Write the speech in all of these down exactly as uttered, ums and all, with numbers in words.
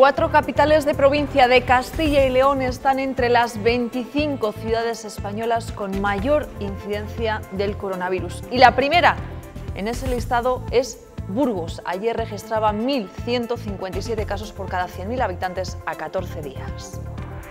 Cuatro capitales de provincia de Castilla y León están entre las veinticinco ciudades españolas con mayor incidencia del coronavirus. Y la primera en ese listado es Burgos. Ayer registraba mil ciento cincuenta y siete casos por cada cien mil habitantes a catorce días.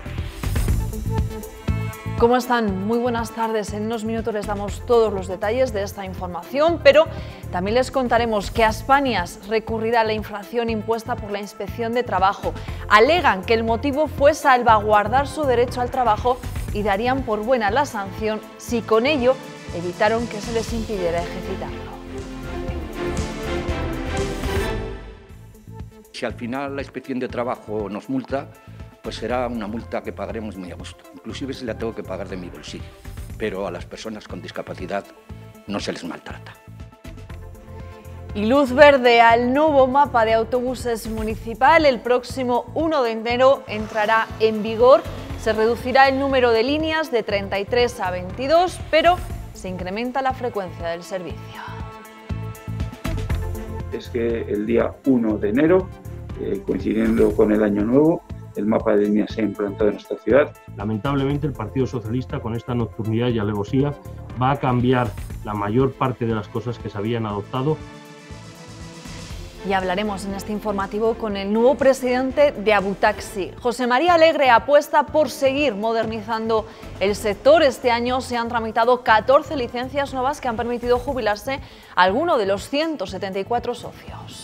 ¿Cómo están? Muy buenas tardes. En unos minutos les damos todos los detalles de esta información, pero también les contaremos que Aspanias recurrirá a la infracción impuesta por la Inspección de Trabajo. Alegan que el motivo fue salvaguardar su derecho al trabajo y darían por buena la sanción si con ello evitaron que se les impidiera ejercitarlo. Si al final la Inspección de Trabajo nos multa, pues será una multa que pagaremos muy a gusto. Inclusive si la tengo que pagar de mi bolsillo. Pero a las personas con discapacidad no se les maltrata. Y luz verde al nuevo mapa de autobuses municipal. El próximo uno de enero entrará en vigor. Se reducirá el número de líneas de treinta y tres a veintidós, pero se incrementa la frecuencia del servicio. Es que el día uno de enero, eh, coincidiendo con el año nuevo, el mapa de líneas se ha implantado en nuestra ciudad. Lamentablemente el Partido Socialista, con esta nocturnidad y alevosía, va a cambiar la mayor parte de las cosas que se habían adoptado. Y hablaremos en este informativo con el nuevo presidente de Abutaxi. José María Alegre apuesta por seguir modernizando el sector. Este año se han tramitado catorce licencias nuevas que han permitido jubilarse a alguno de los ciento setenta y cuatro socios.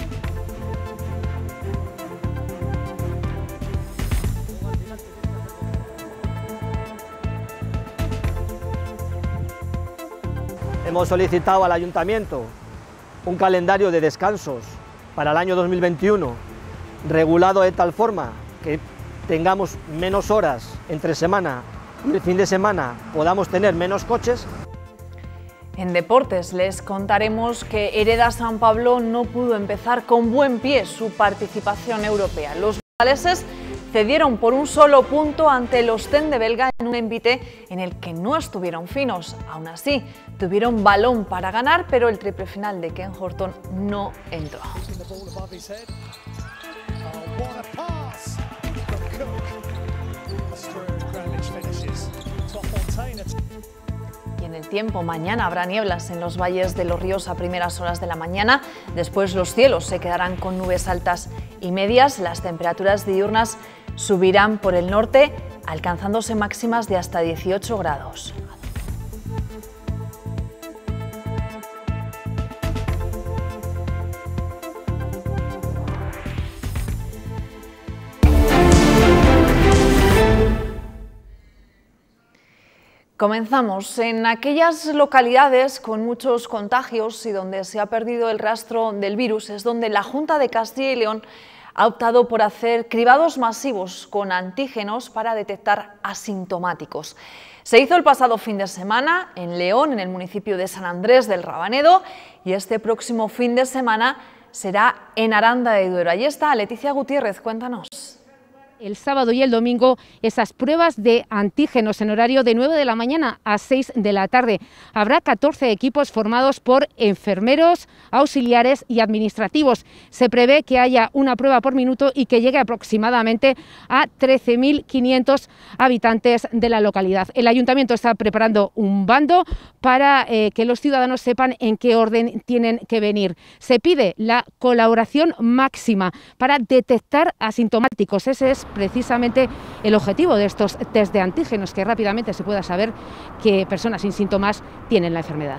Hemos solicitado al Ayuntamiento un calendario de descansos para el año dos mil veintiuno, regulado de tal forma que tengamos menos horas entre semana y el fin de semana podamos tener menos coches. En deportes les contaremos que Hereda San Pablo no pudo empezar con buen pie su participación europea. Los galeses cedieron por un solo punto ante los Ten de Belga en un envite en el que no estuvieron finos. Aún así, tuvieron balón para ganar, pero el triple final de Ken Horton no entró. Y en el tiempo, mañana habrá nieblas en los valles de los ríos a primeras horas de la mañana. Después los cielos se quedarán con nubes altas y medias. Las temperaturas diurnas subirán por el norte, alcanzándose máximas de hasta dieciocho grados. Comenzamos. En aquellas localidades con muchos contagios y donde se ha perdido el rastro del virus es donde la Junta de Castilla y León ha optado por hacer cribados masivos con antígenos para detectar asintomáticos. Se hizo el pasado fin de semana en León, en el municipio de San Andrés del Rabanedo, y este próximo fin de semana será en Aranda de Duero. Allí está Leticia Gutiérrez, cuéntanos. El sábado y el domingo esas pruebas de antígenos en horario de nueve de la mañana a seis de la tarde. Habrá catorce equipos formados por enfermeros, auxiliares y administrativos. Se prevé que haya una prueba por minuto y que llegue aproximadamente a trece mil quinientos habitantes de la localidad. El ayuntamiento está preparando un bando para eh, que los ciudadanos sepan en qué orden tienen que venir. Se pide la colaboración máxima para detectar asintomáticos. Ese es precisamente el objetivo de estos test de antígenos, que rápidamente se pueda saber que personas sin síntomas tienen la enfermedad.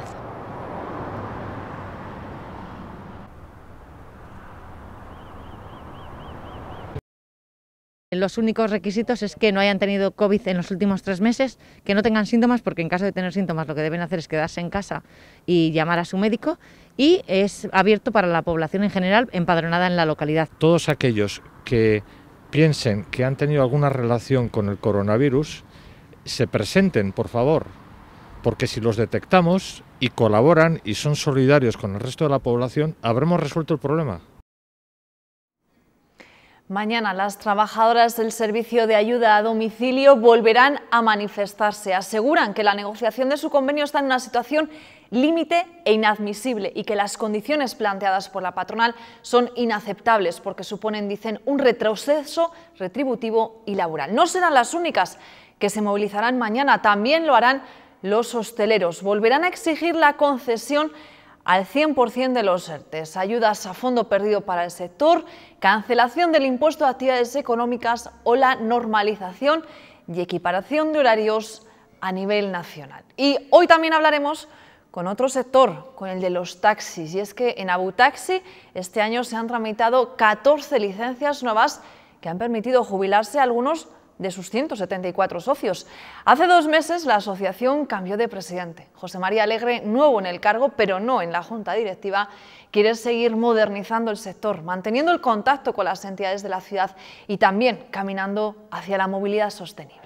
Los únicos requisitos es que no hayan tenido COVID en los últimos tres meses, que no tengan síntomas, porque en caso de tener síntomas lo que deben hacer es quedarse en casa y llamar a su médico, y es abierto para la población en general empadronada en la localidad. Todos aquellos que piensen que han tenido alguna relación con el coronavirus, se presenten, por favor, porque si los detectamos y colaboran y son solidarios con el resto de la población, habremos resuelto el problema. Mañana las trabajadoras del servicio de ayuda a domicilio volverán a manifestarse. Aseguran que la negociación de su convenio está en una situación límite e inadmisible y que las condiciones planteadas por la patronal son inaceptables porque suponen, dicen, un retroceso retributivo y laboral. No serán las únicas que se movilizarán mañana, también lo harán los hosteleros. Volverán a exigir la concesión al cien por cien de los ERTEs, ayudas a fondo perdido para el sector, cancelación del impuesto a actividades económicas o la normalización y equiparación de horarios a nivel nacional. Y hoy también hablaremos con otro sector, con el de los taxis, y es que en Abutaxi este año se han tramitado catorce licencias nuevas que han permitido jubilarse a algunos de sus ciento setenta y cuatro socios. Hace dos meses la asociación cambió de presidente. José María Alegre, nuevo en el cargo, pero no en la junta directiva, quiere seguir modernizando el sector, manteniendo el contacto con las entidades de la ciudad y también caminando hacia la movilidad sostenible.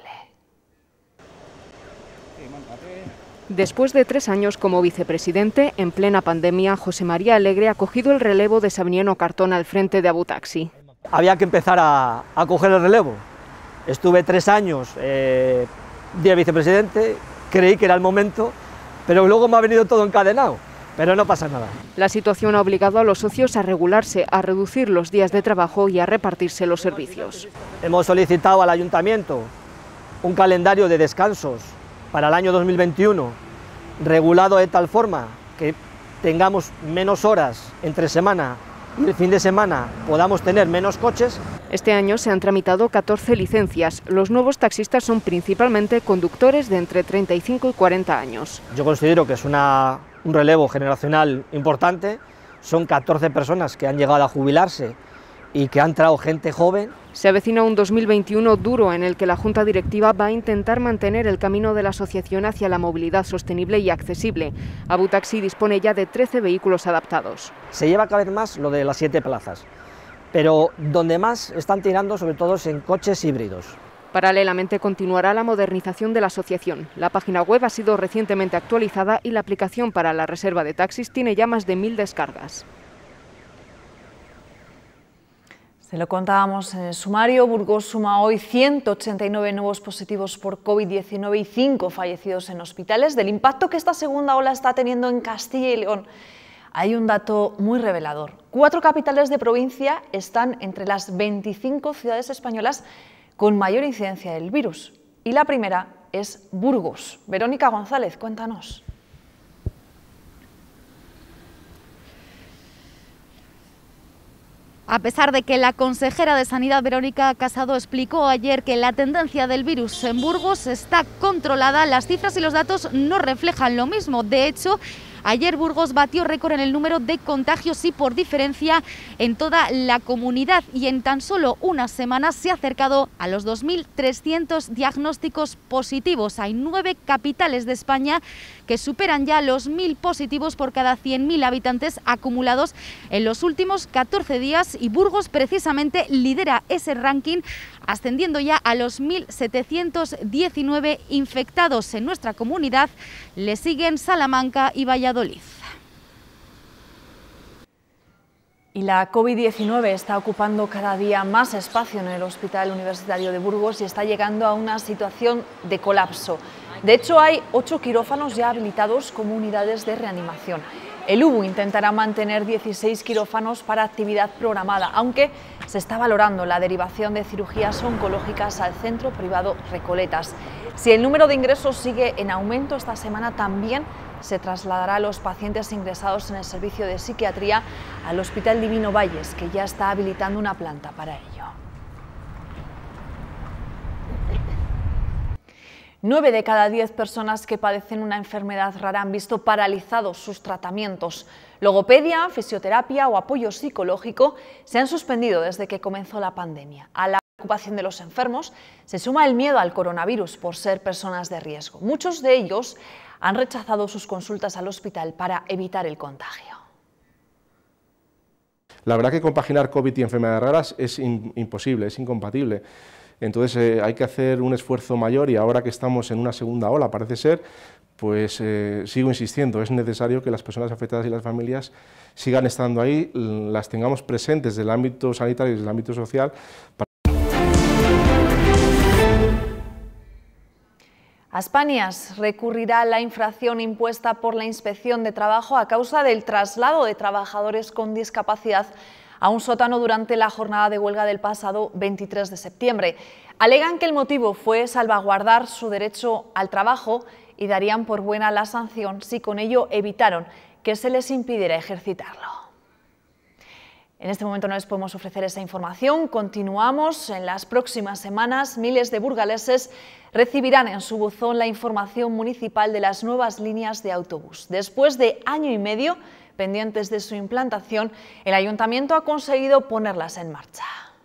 Después de tres años como vicepresidente, en plena pandemia, José María Alegre ha cogido el relevo de Sabiniano Cartón al frente de Abutaxi. Había que empezar a, a coger el relevo. Estuve tres años eh, de vicepresidente, creí que era el momento, pero luego me ha venido todo encadenado, pero no pasa nada. La situación ha obligado a los socios a regularse, a reducir los días de trabajo y a repartirse los servicios. Hemos solicitado al ayuntamiento un calendario de descansos para el año dos mil veintiuno, regulado de tal forma que tengamos menos horas entre semana y el fin de semana podamos tener menos coches. Este año se han tramitado catorce licencias. Los nuevos taxistas son principalmente conductores de entre treinta y cinco y cuarenta años. Yo considero que es una, un relevo generacional importante. Son catorce personas que han llegado a jubilarse y que han traído gente joven. Se avecina un dos mil veintiuno duro en el que la Junta Directiva va a intentar mantener el camino de la asociación hacia la movilidad sostenible y accesible. Abutaxi dispone ya de trece vehículos adaptados. Se lleva cada vez más lo de las siete plazas, pero donde más están tirando sobre todo es en coches híbridos. Paralelamente continuará la modernización de la asociación. La página web ha sido recientemente actualizada y la aplicación para la reserva de taxis tiene ya más de mil descargas. Se lo contábamos en el sumario, Burgos suma hoy ciento ochenta y nueve nuevos positivos por COVID diecinueve y cinco fallecidos en hospitales. Del impacto que esta segunda ola está teniendo en Castilla y León, hay un dato muy revelador. Cuatro capitales de provincia están entre las veinticinco ciudades españolas con mayor incidencia del virus. Y la primera es Burgos. Verónica González, cuéntanos. A pesar de que la consejera de Sanidad, Verónica Casado, explicó ayer que la tendencia del virus en Burgos está controlada, las cifras y los datos no reflejan lo mismo. De hecho, ayer Burgos batió récord en el número de contagios y por diferencia en toda la comunidad, y en tan solo unas semanas se ha acercado a los dos mil trescientos diagnósticos positivos. Hay nueve capitales de España que superan ya los mil positivos por cada cien mil habitantes acumulados en los últimos catorce días, y Burgos precisamente lidera ese ranking, ascendiendo ya a los mil setecientos diecinueve infectados en nuestra comunidad. Le siguen Salamanca y Valladolid. Y la COVID diecinueve está ocupando cada día más espacio en el Hospital Universitario de Burgos y está llegando a una situación de colapso. De hecho, hay ocho quirófanos ya habilitados como unidades de reanimación. El U B U intentará mantener dieciséis quirófanos para actividad programada, aunque se está valorando la derivación de cirugías oncológicas al centro privado Recoletas. Si el número de ingresos sigue en aumento, esta semana también se trasladará a los pacientes ingresados en el servicio de psiquiatría al Hospital Divino Valles, que ya está habilitando una planta para ello. Nueve de cada diez personas que padecen una enfermedad rara han visto paralizados sus tratamientos. Logopedia, fisioterapia o apoyo psicológico se han suspendido desde que comenzó la pandemia. A la preocupación de los enfermos se suma el miedo al coronavirus por ser personas de riesgo. Muchos de ellos han rechazado sus consultas al hospital para evitar el contagio. La verdad que compaginar COVID y enfermedades raras es in- imposible, es incompatible. Entonces eh, hay que hacer un esfuerzo mayor, y ahora que estamos en una segunda ola, parece ser, pues eh, sigo insistiendo, es necesario que las personas afectadas y las familias sigan estando ahí, las tengamos presentes desde el ámbito sanitario y desde el ámbito social. Aspanias recurrirá a la infracción impuesta por la Inspección de Trabajo a causa del traslado de trabajadores con discapacidad a un sótano durante la jornada de huelga del pasado veintitrés de septiembre. Alegan que el motivo fue salvaguardar su derecho al trabajo y darían por buena la sanción si con ello evitaron que se les impidiera ejercitarlo. En este momento no les podemos ofrecer esa información. Continuamos. En las próximas semanas, miles de burgaleses recibirán en su buzón la información municipal de las nuevas líneas de autobús. Después de año y medio pendientes de su implantación, el Ayuntamiento ha conseguido ponerlas en marcha.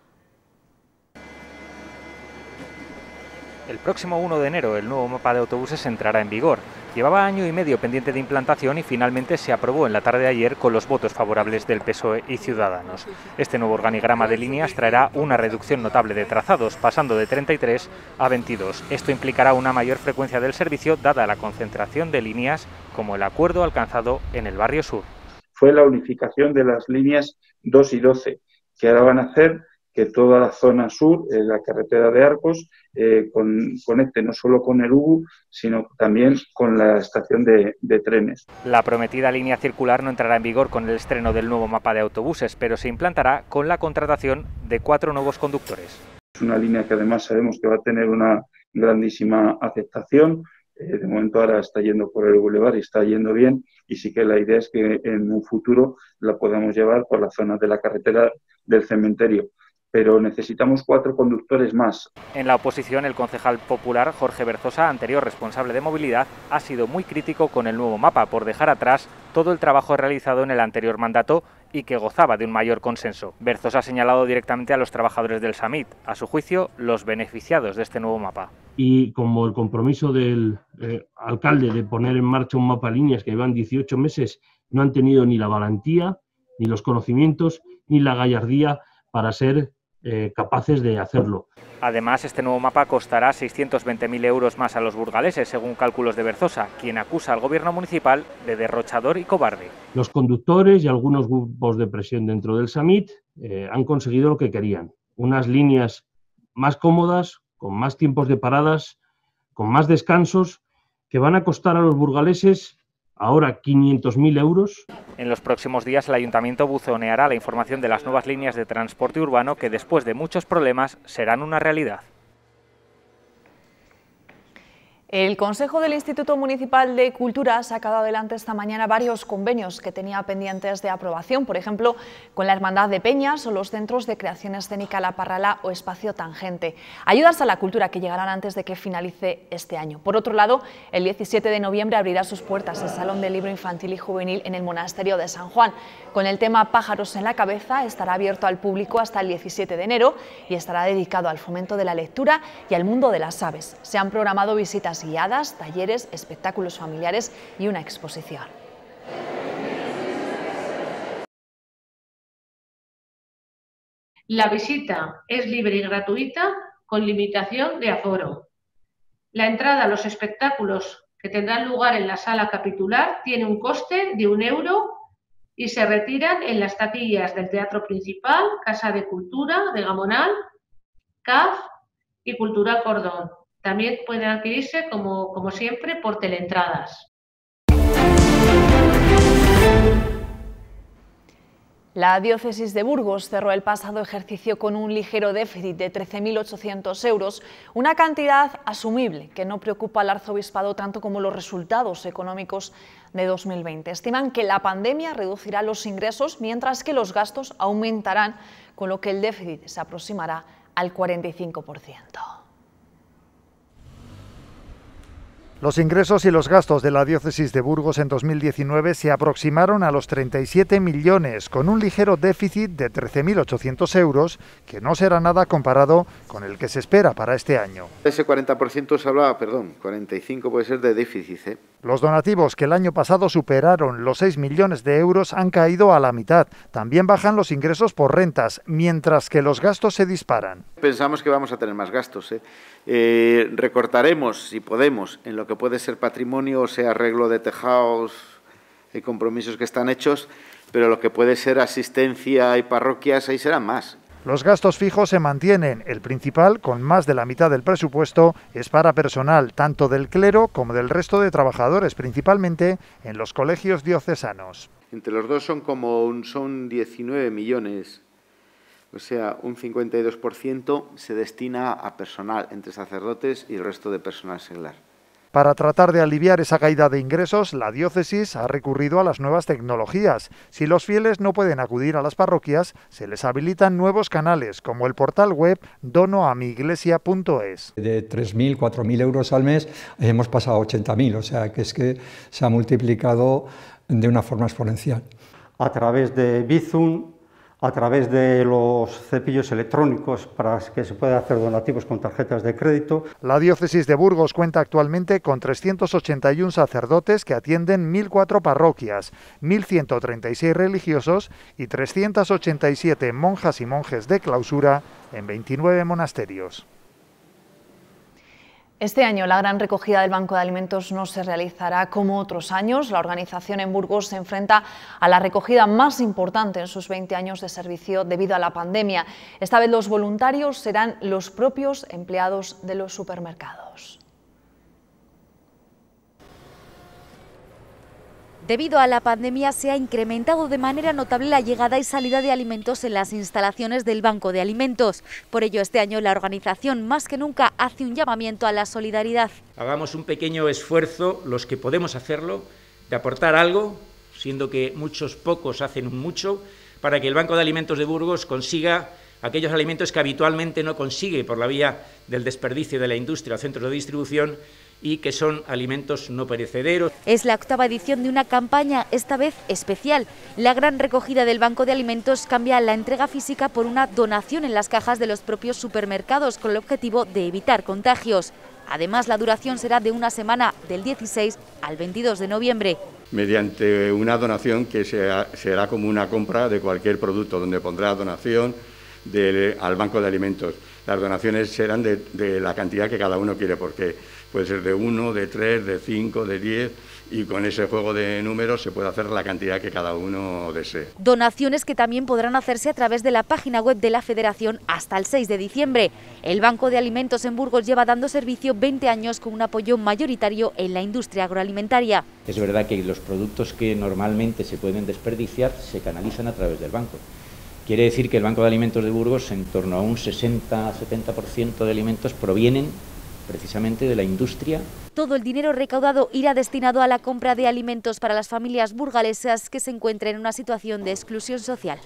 El próximo uno de enero el nuevo mapa de autobuses entrará en vigor. Llevaba año y medio pendiente de implantación y finalmente se aprobó en la tarde de ayer con los votos favorables del P S O E y Ciudadanos. Este nuevo organigrama de líneas traerá una reducción notable de trazados, pasando de treinta y tres a veintidós. Esto implicará una mayor frecuencia del servicio, dada la concentración de líneas, como el acuerdo alcanzado en el barrio sur. Fue la unificación de las líneas dos y doce, que ahora van a hacer que toda la zona sur, eh, la carretera de Arcos, eh, con, conecte no solo con el U B U, sino también con la estación de, de trenes. La prometida línea circular no entrará en vigor con el estreno del nuevo mapa de autobuses, pero se implantará con la contratación de cuatro nuevos conductores. Es una línea que además sabemos que va a tener una grandísima aceptación. Eh, de momento ahora está yendo por el bulevar y está yendo bien, y sí que la idea es que en un futuro la podamos llevar por la zona de la carretera del cementerio. Pero necesitamos cuatro conductores más. En la oposición, el concejal popular Jorge Berzosa, anterior responsable de movilidad, ha sido muy crítico con el nuevo mapa por dejar atrás todo el trabajo realizado en el anterior mandato y que gozaba de un mayor consenso. Berzosa ha señalado directamente a los trabajadores del SAMIT, a su juicio, los beneficiados de este nuevo mapa. Y como el compromiso del eh, alcalde de poner en marcha un mapa líneas que llevan dieciocho meses, no han tenido ni la valentía, ni los conocimientos, ni la gallardía para ser Eh, capaces de hacerlo. Además, este nuevo mapa costará seiscientos veinte mil euros más a los burgaleses, según cálculos de Berzosa, quien acusa al gobierno municipal de derrochador y cobarde. Los conductores y algunos grupos de presión dentro del SAMIT eh, han conseguido lo que querían, unas líneas más cómodas, con más tiempos de paradas, con más descansos, que van a costar a los burgaleses ahora quinientos mil euros. En los próximos días el Ayuntamiento buzoneará la información de las nuevas líneas de transporte urbano que después de muchos problemas serán una realidad. El Consejo del Instituto Municipal de Cultura ha sacado adelante esta mañana varios convenios que tenía pendientes de aprobación, por ejemplo, con la Hermandad de Peñas o los Centros de Creación Escénica La Parrala o Espacio Tangente. Ayudas a la cultura que llegarán antes de que finalice este año. Por otro lado, el diecisiete de noviembre abrirá sus puertas el Salón del Libro Infantil y Juvenil en el Monasterio de San Juan. Con el tema Pájaros en la Cabeza, estará abierto al público hasta el diecisiete de enero y estará dedicado al fomento de la lectura y al mundo de las aves. Se han programado visitas guiadas, talleres, espectáculos familiares y una exposición. La visita es libre y gratuita con limitación de aforo. La entrada a los espectáculos que tendrán lugar en la sala capitular tiene un coste de un euro y se retiran en las taquillas del Teatro Principal, Casa de Cultura de Gamonal, C A F y Cultura Cordón. También pueden adquirirse, como, como siempre, por teleentradas. La diócesis de Burgos cerró el pasado ejercicio con un ligero déficit de trece mil ochocientos euros, una cantidad asumible que no preocupa al arzobispado tanto como los resultados económicos de dos mil veinte. Estiman que la pandemia reducirá los ingresos mientras que los gastos aumentarán, con lo que el déficit se aproximará al cuarenta y cinco por ciento. Los ingresos y los gastos de la diócesis de Burgos en dos mil diecinueve se aproximaron a los treinta y siete millones, con un ligero déficit de trece mil ochocientos euros, que no será nada comparado con el que se espera para este año. Ese cuarenta por ciento se hablaba, perdón, cuarenta y cinco puede ser de déficit, ¿eh? Los donativos, que el año pasado superaron los seis millones de euros, han caído a la mitad. También bajan los ingresos por rentas, mientras que los gastos se disparan. pensamos que vamos a tener más gastos. ¿eh? Eh, recortaremos, si podemos, en lo que puede ser patrimonio, o sea, arreglo de tejados y compromisos que están hechos, pero lo que puede ser asistencia y parroquias, ahí serán más. Los gastos fijos se mantienen. El principal, con más de la mitad del presupuesto, es para personal, tanto del clero como del resto de trabajadores, principalmente en los colegios diocesanos. Entre los dos son como un, son diecinueve millones, o sea, un cincuenta y dos por ciento se destina a personal, entre sacerdotes y el resto de personal seglar. Para tratar de aliviar esa caída de ingresos, la diócesis ha recurrido a las nuevas tecnologías. Si los fieles no pueden acudir a las parroquias, se les habilitan nuevos canales, como el portal web dono a mi iglesia punto es. De tres mil, cuatro mil euros al mes hemos pasado a ochenta mil, o sea que es que se ha multiplicado de una forma exponencial. A través de Bizum, a través de los cepillos electrónicos para que se puedan hacer donativos con tarjetas de crédito. La diócesis de Burgos cuenta actualmente con trescientos ochenta y uno sacerdotes que atienden mil cuatro parroquias, mil ciento treinta y seis religiosos y trescientas ochenta y siete monjas y monjes de clausura en veintinueve monasterios. Este año la gran recogida del Banco de Alimentos no se realizará como otros años. La organización en Burgos se enfrenta a la recogida más importante en sus veinte años de servicio debido a la pandemia. Esta vez los voluntarios serán los propios empleados de los supermercados. Debido a la pandemia se ha incrementado de manera notable la llegada y salida de alimentos en las instalaciones del Banco de Alimentos. Por ello, este año la organización más que nunca hace un llamamiento a la solidaridad. Hagamos un pequeño esfuerzo, los que podemos hacerlo, de aportar algo, siendo que muchos pocos hacen un mucho, para que el Banco de Alimentos de Burgos consiga aquellos alimentos que habitualmente no consigue por la vía del desperdicio de la industria o centros de distribución, y que son alimentos no perecederos. Es la octava edición de una campaña, esta vez especial. La gran recogida del Banco de Alimentos cambia la entrega física por una donación en las cajas de los propios supermercados con el objetivo de evitar contagios. Además, la duración será de una semana, del dieciséis al veintidós de noviembre. Mediante una donación que sea, será como una compra de cualquier producto, donde pondrá donación de, al Banco de Alimentos. Las donaciones serán de, de la cantidad que cada uno quiere, porque puede ser de uno, de tres, de cinco, de diez, y con ese juego de números se puede hacer la cantidad que cada uno desee. Donaciones que también podrán hacerse a través de la página web de la Federación hasta el seis de diciembre. El Banco de Alimentos en Burgos lleva dando servicio veinte años con un apoyo mayoritario en la industria agroalimentaria. Es verdad que los productos que normalmente se pueden desperdiciar se canalizan a través del banco. Quiere decir que el Banco de Alimentos de Burgos, en torno a un sesenta a setenta por ciento de alimentos provienen precisamente de la industria. Todo el dinero recaudado irá destinado a la compra de alimentos para las familias burgalesas que se encuentren en una situación de exclusión social.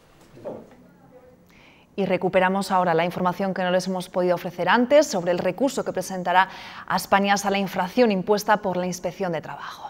Y recuperamos ahora la información que no les hemos podido ofrecer antes sobre el recurso que presentará Aspañas a la infracción impuesta por la Inspección de Trabajo.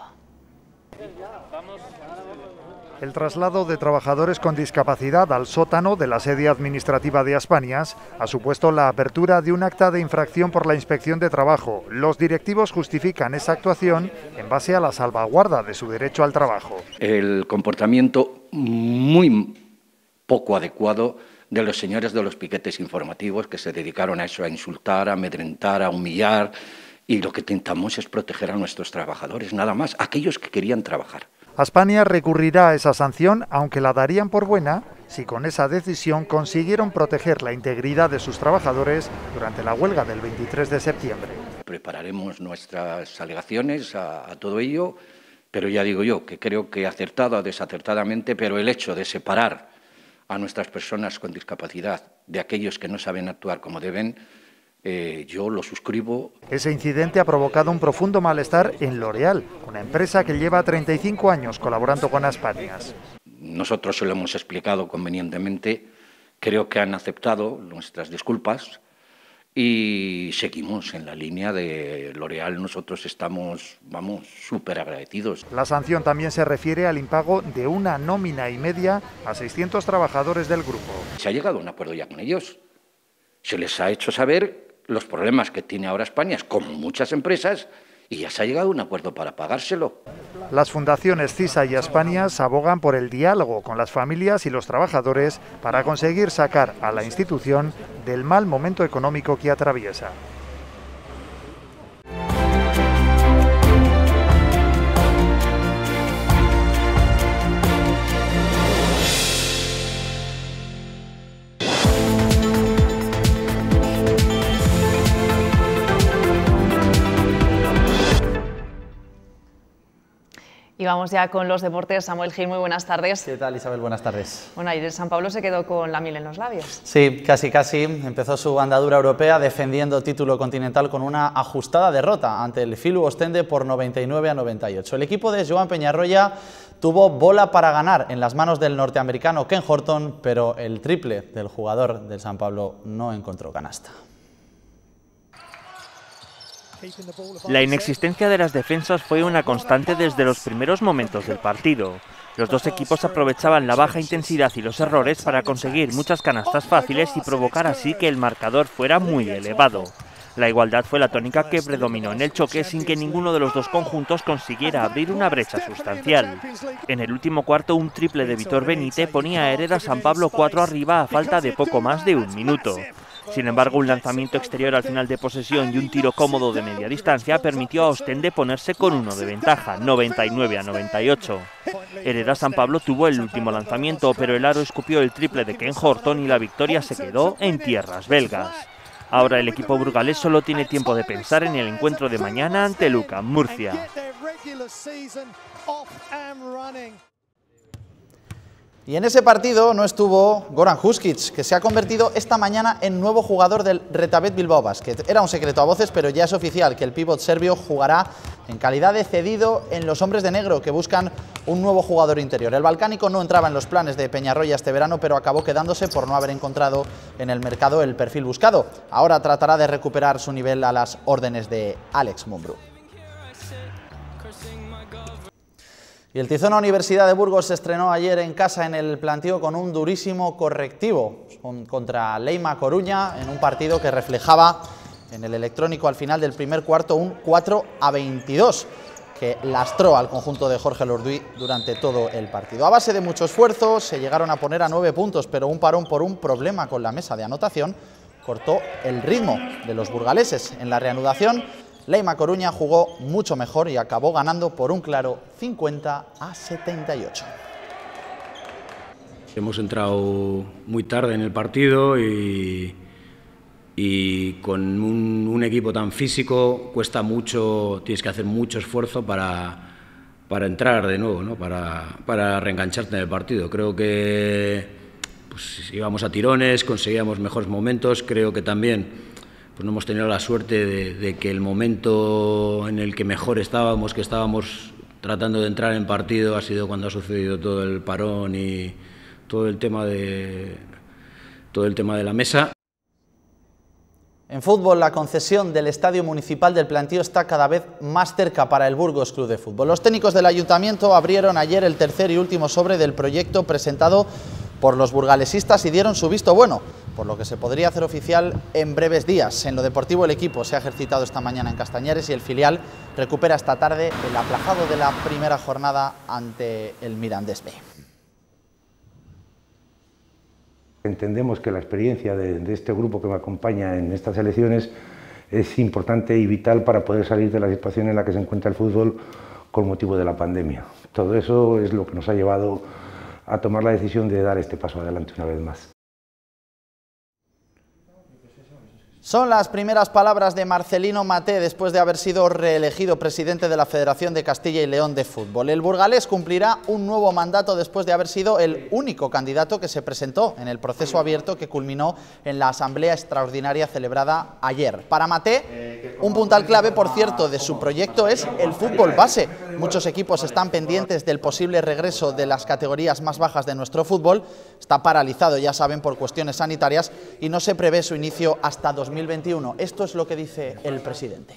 El traslado de trabajadores con discapacidad al sótano de la sede administrativa de Aspañas ha supuesto la apertura de un acta de infracción por la Inspección de Trabajo. Los directivos justifican esa actuación en base a la salvaguarda de su derecho al trabajo. El comportamiento muy poco adecuado de los señores de los piquetes informativos que se dedicaron a eso, a insultar, a amedrentar, a humillar, y lo que intentamos es proteger a nuestros trabajadores, nada más, aquellos que querían trabajar. Aspañas recurrirá a esa sanción, aunque la darían por buena si con esa decisión consiguieron proteger la integridad de sus trabajadores durante la huelga del veintitrés de septiembre. Prepararemos nuestras alegaciones a, a todo ello, pero ya digo yo que creo que acertada o desacertadamente, pero el hecho de separar a nuestras personas con discapacidad de aquellos que no saben actuar como deben, Eh, yo lo suscribo. Ese incidente ha provocado un profundo malestar en L'Oréal, una empresa que lleva treinta y cinco años colaborando con Aspañas. Nosotros se lo hemos explicado convenientemente, creo que han aceptado nuestras disculpas y seguimos en la línea de L'Oréal. Nosotros estamos, vamos, súper agradecidos. La sanción también se refiere al impago de una nómina y media a seiscientos trabajadores del grupo. Se ha llegado a un acuerdo ya con ellos. Se les ha hecho saber los problemas que tiene ahora España, como muchas empresas, y ya se ha llegado a un acuerdo para pagárselo. Las fundaciones CISA y Aspanias abogan por el diálogo con las familias y los trabajadores para conseguir sacar a la institución del mal momento económico que atraviesa. Y vamos ya con los deportes. Samuel Gil, muy buenas tardes. ¿Qué tal, Isabel? Buenas tardes. Bueno, ayer el San Pablo se quedó con la miel en los labios. Sí, casi casi. Empezó su andadura europea defendiendo título continental con una ajustada derrota ante el Filu Ostende por noventa y nueve a noventa y ocho. El equipo de Joan Peñarroya tuvo bola para ganar en las manos del norteamericano Ken Horton, pero el triple del jugador del San Pablo no encontró canasta. La inexistencia de las defensas fue una constante desde los primeros momentos del partido. Los dos equipos aprovechaban la baja intensidad y los errores para conseguir muchas canastas fáciles y provocar así que el marcador fuera muy elevado. La igualdad fue la tónica que predominó en el choque sin que ninguno de los dos conjuntos consiguiera abrir una brecha sustancial. En el último cuarto, un triple de Vitor Benite ponía a Hereda San Pablo cuatro arriba a falta de poco más de un minuto. Sin embargo, un lanzamiento exterior al final de posesión y un tiro cómodo de media distancia permitió a Ostende ponerse con uno de ventaja, noventa y nueve a noventa y ocho. Hereda San Pablo tuvo el último lanzamiento, pero el aro escupió el triple de Ken Horton y la victoria se quedó en tierras belgas. Ahora el equipo burgalés solo tiene tiempo de pensar en el encuentro de mañana ante Lucan Murcia. Y en ese partido no estuvo Goran Huskic, que se ha convertido esta mañana en nuevo jugador del Retabet Bilbao Basket. Era un secreto a voces, pero ya es oficial que el pívot serbio jugará en calidad de cedido en los hombres de negro, que buscan un nuevo jugador interior. El balcánico no entraba en los planes de Peñarroya este verano, pero acabó quedándose por no haber encontrado en el mercado el perfil buscado. Ahora tratará de recuperar su nivel a las órdenes de Alex Mumbrú. Y el Tizona Universidad de Burgos se estrenó ayer en casa en el plantío con un durísimo correctivo contra Leima Coruña en un partido que reflejaba en el electrónico al final del primer cuarto un cuatro a veintidós que lastró al conjunto de Jorge Lorduí durante todo el partido. A base de mucho esfuerzo se llegaron a poner a nueve puntos, pero un parón por un problema con la mesa de anotación cortó el ritmo de los burgaleses. En la reanudación, Leima Coruña jugó mucho mejor y acabó ganando por un claro cincuenta a setenta y ocho. Hemos entrado muy tarde en el partido y, y con un, un equipo tan físico cuesta mucho, tienes que hacer mucho esfuerzo para, para entrar de nuevo, ¿no? para, para reengancharte en el partido. Creo que pues, íbamos a tirones, conseguíamos mejores momentos, creo que también pues no hemos tenido la suerte de, de que el momento en el que mejor estábamos, que estábamos tratando de entrar en partido, ha sido cuando ha sucedido todo el parón y todo el tema de, todo el tema de la mesa. En fútbol, la concesión del Estadio Municipal del Plantío está cada vez más cerca para el Burgos Club de Fútbol. Los técnicos del Ayuntamiento abrieron ayer el tercer y último sobre del proyecto presentado por los burgalesistas y dieron su visto bueno, por lo que se podría hacer oficial en breves días. En lo deportivo, el equipo se ha ejercitado esta mañana en Castañares y el filial recupera esta tarde el aplazado de la primera jornada ante el Mirandés B. Entendemos que la experiencia de, de este grupo que me acompaña en estas elecciones es importante y vital para poder salir de la situación en la que se encuentra el fútbol con motivo de la pandemia. Todo eso es lo que nos ha llevado a tomar la decisión de dar este paso adelante una vez más. Son las primeras palabras de Marcelino Maté después de haber sido reelegido presidente de la Federación de Castilla y León de Fútbol. El burgalés cumplirá un nuevo mandato después de haber sido el único candidato que se presentó en el proceso abierto que culminó en la asamblea extraordinaria celebrada ayer. Para Maté, un puntal clave, por cierto, de su proyecto es el fútbol base. Muchos equipos están pendientes del posible regreso de las categorías más bajas de nuestro fútbol. Está paralizado, ya saben, por cuestiones sanitarias y no se prevé su inicio hasta dos mil veintiuno. Esto es lo que dice el presidente.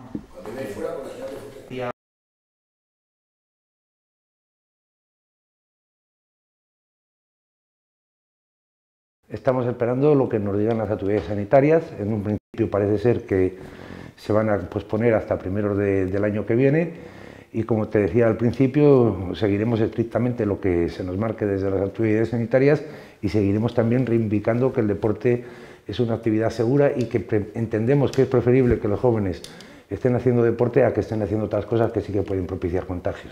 Estamos esperando lo que nos digan las autoridades sanitarias. En un principio parece ser que se van a posponer hasta primeros de, del año que viene y, como te decía al principio, seguiremos estrictamente lo que se nos marque desde las autoridades sanitarias y seguiremos también reivindicando que el deporte es una actividad segura y que entendemos que es preferible que los jóvenes estén haciendo deporte a que estén haciendo otras cosas que sí que pueden propiciar contagios.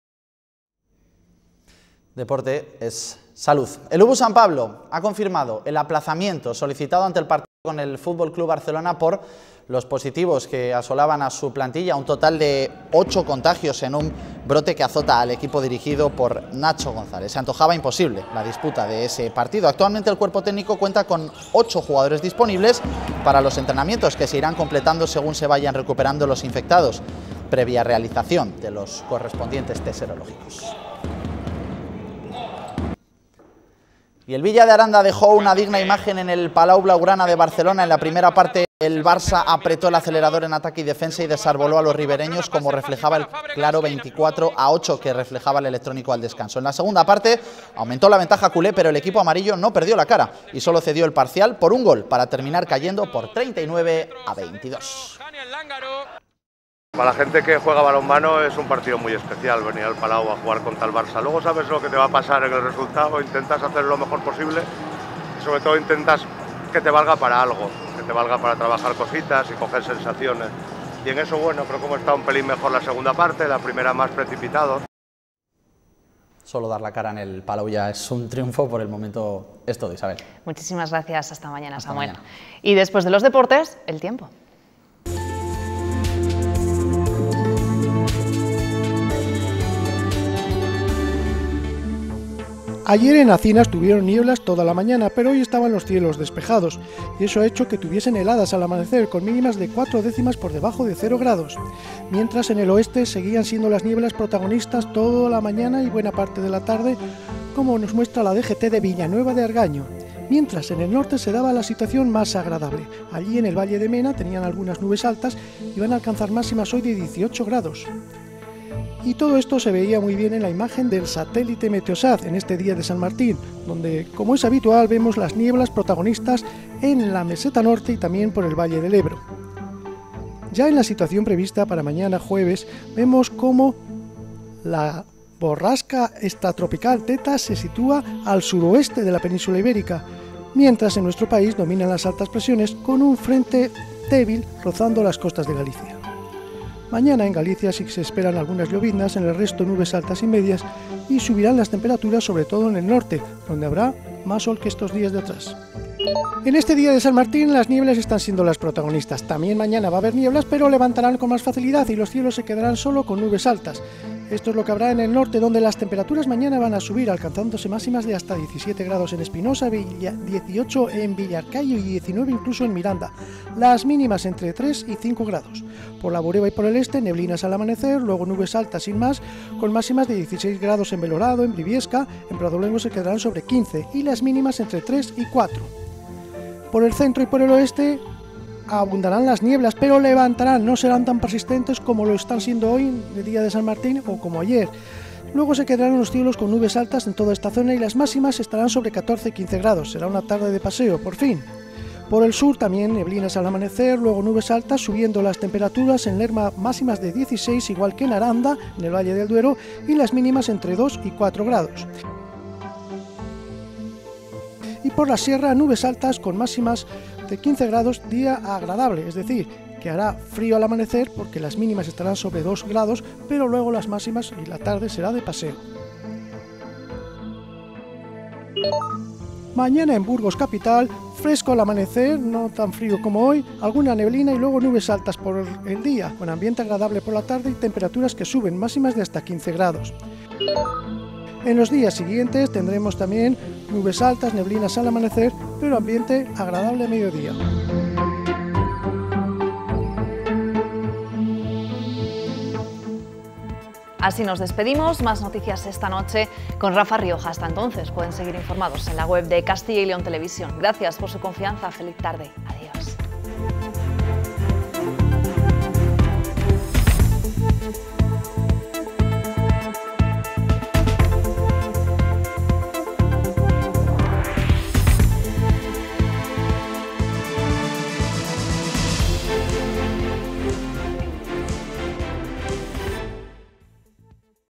Deporte es salud. El U B U San Pablo ha confirmado el aplazamiento solicitado ante el partido con el F C Barcelona por los positivos que asolaban a su plantilla, un total de ocho contagios en un brote que azota al equipo dirigido por Nacho González. Se antojaba imposible la disputa de ese partido. Actualmente el cuerpo técnico cuenta con ocho jugadores disponibles para los entrenamientos que se irán completando según se vayan recuperando los infectados, previa realización de los correspondientes test serológicos. Y el Villa de Aranda dejó una digna imagen en el Palau Blaugrana de Barcelona. En la primera parte el Barça apretó el acelerador en ataque y defensa y desarboló a los ribereños, como reflejaba el claro veinticuatro a ocho que reflejaba el electrónico al descanso. En la segunda parte aumentó la ventaja culé, pero el equipo amarillo no perdió la cara y solo cedió el parcial por un gol para terminar cayendo por treinta y nueve a veintidós. Para la gente que juega balonmano es un partido muy especial venir al Palau a jugar contra el Barça. Luego sabes lo que te va a pasar en el resultado, intentas hacer lo mejor posible y sobre todo intentas que te valga para algo, que te valga para trabajar cositas y coger sensaciones. Y en eso, bueno, creo que hemos estado un pelín mejor la segunda parte, la primera más precipitado. Solo dar la cara en el Palau ya es un triunfo. Por el momento es todo, Isabel. Muchísimas gracias, hasta mañana, hasta Samuel. Mañana. Y después de los deportes, el tiempo. Ayer en Acinas tuvieron nieblas toda la mañana, pero hoy estaban los cielos despejados, y eso ha hecho que tuviesen heladas al amanecer, con mínimas de cuatro décimas por debajo de cero grados. Mientras en el oeste seguían siendo las nieblas protagonistas toda la mañana y buena parte de la tarde, como nos muestra la D G T de Villanueva de Argaño. Mientras en el norte se daba la situación más agradable. Allí en el Valle de Mena tenían algunas nubes altas y van a alcanzar máximas hoy de dieciocho grados. Y todo esto se veía muy bien en la imagen del satélite Meteosat en este día de San Martín, donde, como es habitual, vemos las nieblas protagonistas en la meseta norte y también por el Valle del Ebro. Ya en la situación prevista para mañana jueves, vemos cómo la borrasca extratropical Teta se sitúa al suroeste de la península ibérica, mientras en nuestro país dominan las altas presiones con un frente débil rozando las costas de Galicia. Mañana en Galicia sí se esperan algunas lloviznas, en el resto nubes altas y medias, y subirán las temperaturas sobre todo en el norte, donde habrá más sol que estos días de atrás. En este día de San Martín las nieblas están siendo las protagonistas. También mañana va a haber nieblas, pero levantarán con más facilidad y los cielos se quedarán solo con nubes altas. Esto es lo que habrá en el norte, donde las temperaturas mañana van a subir, alcanzándose máximas de hasta diecisiete grados en Espinosa, dieciocho en Villarcayo y diecinueve incluso en Miranda. Las mínimas entre tres y cinco grados. Por la Bureba y por el este, neblinas al amanecer, luego nubes altas sin más, con máximas de dieciséis grados en Belorado, en Briviesca, en Pradoluengo se quedarán sobre quince y las mínimas entre tres y cuatro. Por el centro y por el oeste abundarán las nieblas, pero levantarán, no serán tan persistentes como lo están siendo hoy, el día de San Martín, o como ayer. Luego se quedarán los cielos con nubes altas en toda esta zona y las máximas estarán sobre catorce y quince grados. Será una tarde de paseo, por fin. Por el sur también neblinas al amanecer, luego nubes altas, subiendo las temperaturas en Lerma máximas de dieciséis, igual que en Aranda, en el Valle del Duero, y las mínimas entre dos y cuatro grados. Y por la sierra nubes altas con máximas de quince grados, día agradable, es decir, que hará frío al amanecer porque las mínimas estarán sobre dos grados, pero luego las máximas y la tarde será de paseo. Mañana en Burgos capital, fresco al amanecer, no tan frío como hoy, alguna neblina y luego nubes altas por el día, con ambiente agradable por la tarde y temperaturas que suben, máximas de hasta quince grados. En los días siguientes tendremos también nubes altas, neblinas al amanecer, pero ambiente agradable a mediodía. Así nos despedimos, más noticias esta noche con Rafa Rioja. Hasta entonces pueden seguir informados en la web de Castilla y León Televisión. Gracias por su confianza, feliz tarde, adiós.